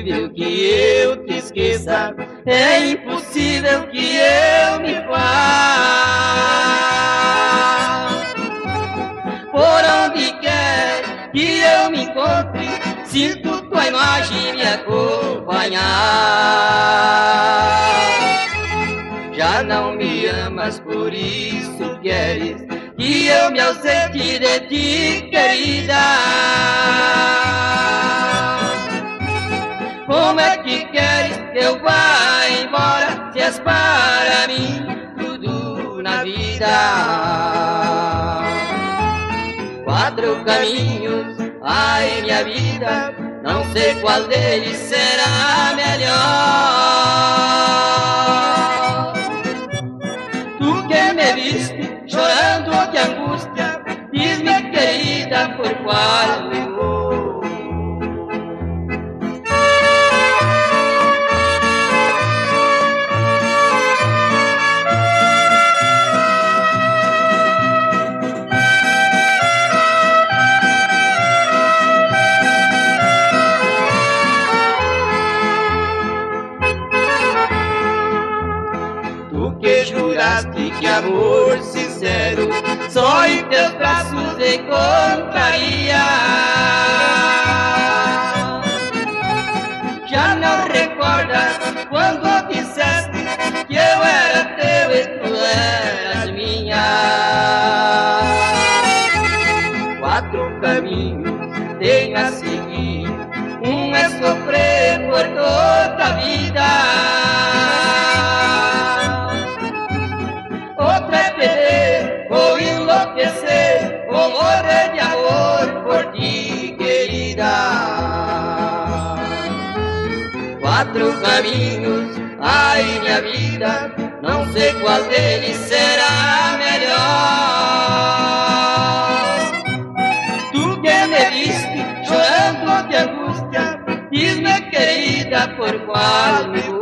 impossível que eu te esqueça, é impossível que eu me vá. Por onde quer que eu me encontre, sinto tua imagem me acompanhar. Já não me amas, por isso queres que eu me ausente de ti, querida. Como é que queres que eu vá embora, se és para mim tudo na vida? Quatro caminhos, ai minha vida, não sei qual deles será melhor. Tu que me viste chorando de angústia, diz-me querida, por qual eu vou. Que juraste que amor sincero só em teus braços encontraria. Já não recordas quando disseste que eu era teu e tu eras minha. Quatro caminhos tenho a seguir, um é sofrer por toda a vida, outra é perder ou enlouquecer, ou morrer de amor por ti, querida. Quatro caminhos, ai minha vida, não sei qual deles será melhor. Tu que me viste chorando de angústia, diz-me querida, por qual me vou.